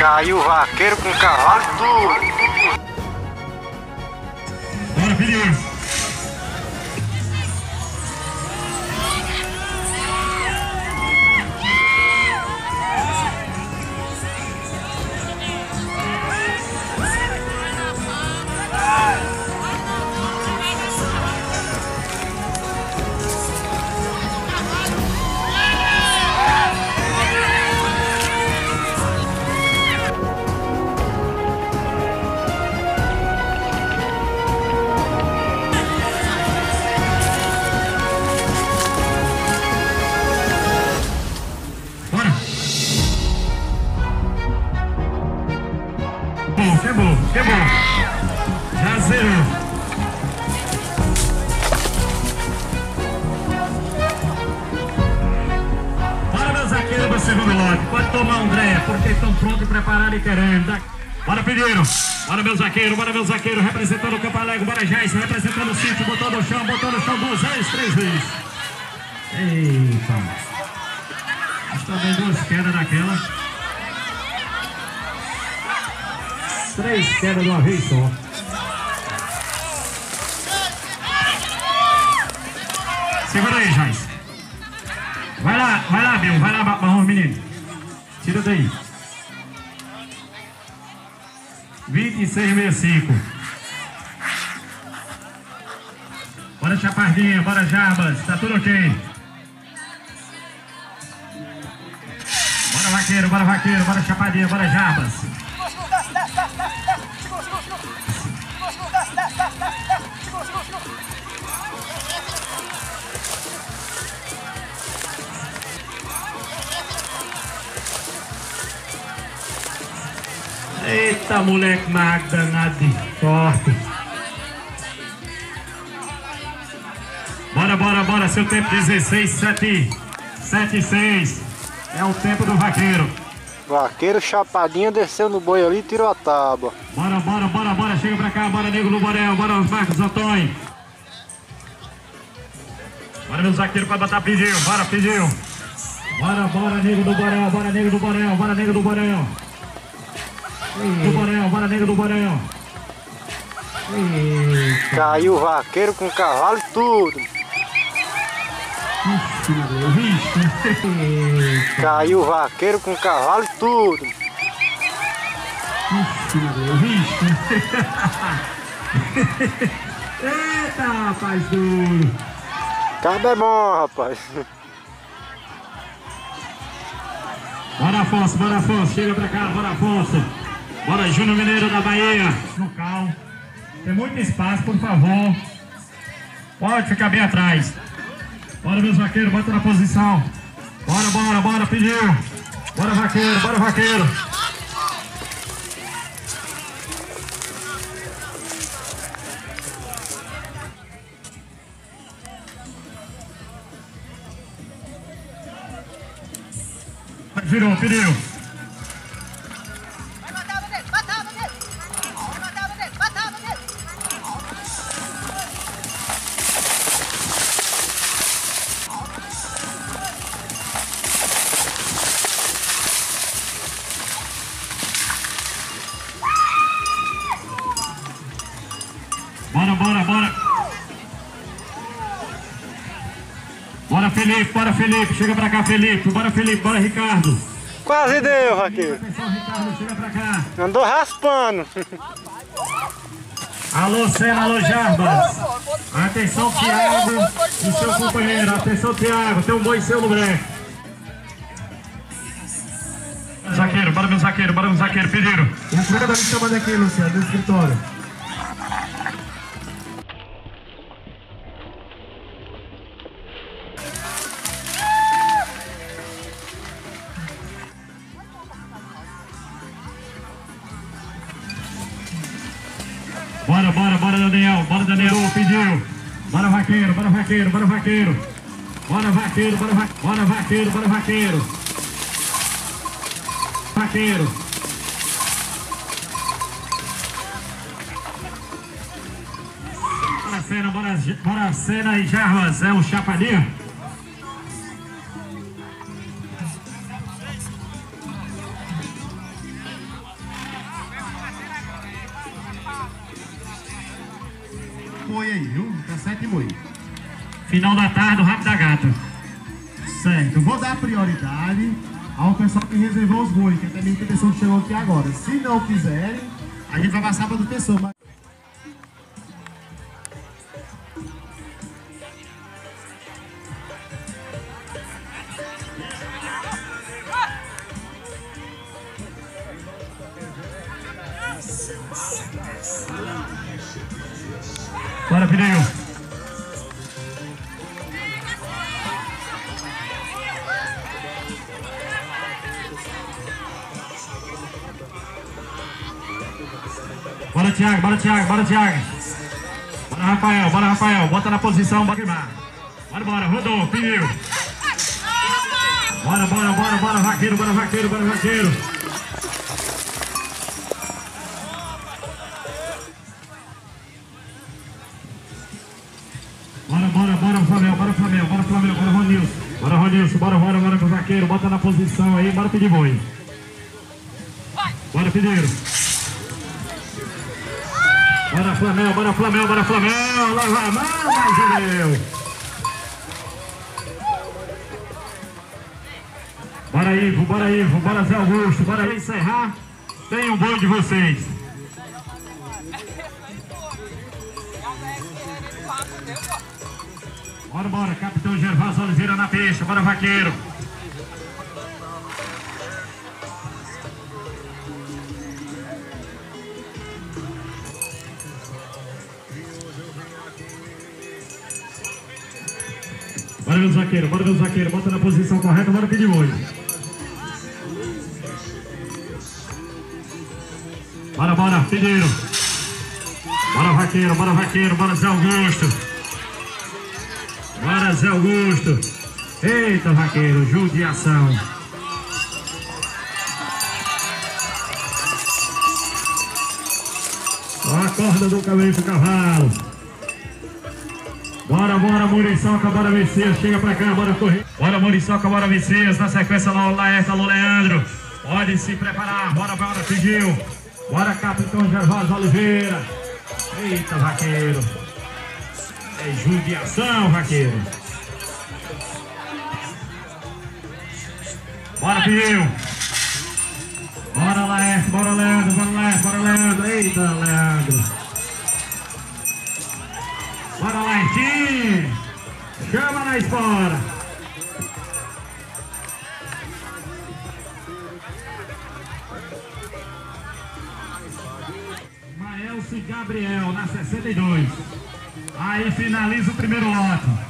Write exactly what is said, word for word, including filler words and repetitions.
Caiu o vaqueiro com cavalo e tudo. Bora, filhinho. Quebrou, quebrou. Já zerou. Bora, meu zagueiro, pro segundo lote. Pode tomar, André, porque estão prontos, preparados e querendo. Bora, Pedro. Bora, meu zagueiro, bora, meu zagueiro. Representando o Campo Alegre, bora, Jais. Representando o sítio, botou no chão, botou no chão duas vezes, três vezes. Eita. Acho que também duas quedas daquela. Três quedas de uma vez só. Segura aí, Jais. Vai lá, vai lá, Bill. Vai lá, marrom, menino. Tira daí. vinte e seis, sessenta e cinco. Bora, Chapardinha. Bora, Jarbas. Tá tudo ok. Bora, vaqueiro. Bora, vaqueiro. Bora, Chapadinha. Bora, Jarbas. Eita, moleque magro danado de forte. Bora, bora, bora. Seu tempo dezesseis, sete, sete, seis. É o tempo do vaqueiro. Vaqueiro chapadinho desceu no boi ali e tirou a tábua. Bora, bora, bora, bora. Chega pra cá. Bora, nego no Borel. Bora, os Marcos Antônio. Bora, meu zagueiro, pra botar pediu. Bora, pediu. Bora, bora, nego do Borel. Bora, nego do Borel. Bora, nego do Borel. Do Borel, bora, nego do Borel. Caiu o vaqueiro com cavalo e tudo. Caiu o vaqueiro com cavalo e tudo. Eita, rapaz duro. Cabo é bom, rapaz. Bora, Afonso, bora, Afonso. Chega pra cá, bora, Afonso. Bora, Júnior Mineiro da Bahia. No cal. Tem muito espaço, por favor. Pode ficar bem atrás. Bora, meus vaqueiros, bota na posição. Bora, bora, bora, pediu. Bora, vaqueiro, bora, vaqueiro. Virou, pediu. Bora, bora, bora. Bora, Felipe, bora, Felipe. Chega pra cá, Felipe. Bora, Felipe, bora, Ricardo. Quase deu, vaqueiro. Atenção, Ricardo, chega pra cá. Andou raspando. Alô, Senna, alô, Jarbas. Atenção, Thiago e seu companheiro. Atenção, Thiago. Tem um boi seu no breque. Zaqueiro, bora, meu zaqueiro, bora, meu zaqueiro. Pediram. O cara tá me chamando aqui, Luciano, do escritório. Bora, bora, bora, Daniel. Bora, Daniel. Pediu. Bora, vaqueiro, bora, vaqueiro, bora, vaqueiro. Bora, vaqueiro, bora, vaqueiro. Bora, vaqueiro, bora, vaqueiro. Vaqueiro. Bora, Senna, bora, bora, Senna e Jarbas. É o Chapadinha. boi aí, viu? Tá sete boi. Final da tarde, o Rabo da Gata. Certo, eu vou dar prioridade ao pessoal que reservou os bois, que também tem pessoa que chegou aqui agora. Se não quiserem, a gente vai passar para outra pessoa. Mas... Bora, pneu. Bora, Thiago, bora, Thiago, bora, Thiago. Bora, Rafael, bora, Rafael. Bota na posição, bora queimar. Bora, bora, rodou, pneu. Bora, bora, bora, bora, vaqueiro, bora, vaqueiro, bora, vaqueiro. Bora, bora, bora, Flamengo, bora, Flamengo, bora, Flamengo, bora, Ronilson. Bora, Ronilson, bora, bora, bora, com o vaqueiro. Bota na posição aí, bora pedir boi. Bora, Pedreiro. Bora, Flamengo, bora, Flamengo, bora, Flamengo. Lá vai, mais o meu. Bora, Ivo, bora, Ivo, bora, Zé Augusto. Bora encerrar. Tem um boi de vocês. Bora, bora, capitão Gervásio Oliveira na pista. Bora, vaqueiro. Bora, meu zaqueiro, bora, meu zaqueiro. Bota na posição correta, bora pedir boi. Bora, bora, Pedreiro. Bora, vaqueiro, bora, vaqueiro, bora, Zé Augusto. Bora, Zé Augusto. Eita, vaqueiro, judiação. Ó a corda do cabelo pro cavalo. Bora, bora, Muriçoca, bora, Messias. Chega pra cá, bora correr. Bora, Muriçoca, bora, Messias. Na sequência, lá o Laerta, alô, Leandro. Pode se preparar. Bora, bora, pediu. Bora, capitão Gervásio Oliveira. Eita, vaqueiro. É judiação, vaqueiro. Bora, Pio. Bora, Laércio, bora, Leandro, bora, Laércio, bora, Leandro. Eita, Leandro. Bora, Laércio. Chama na espora. Maelce Gabriel, na sessenta e dois. Aí finaliza o primeiro lote.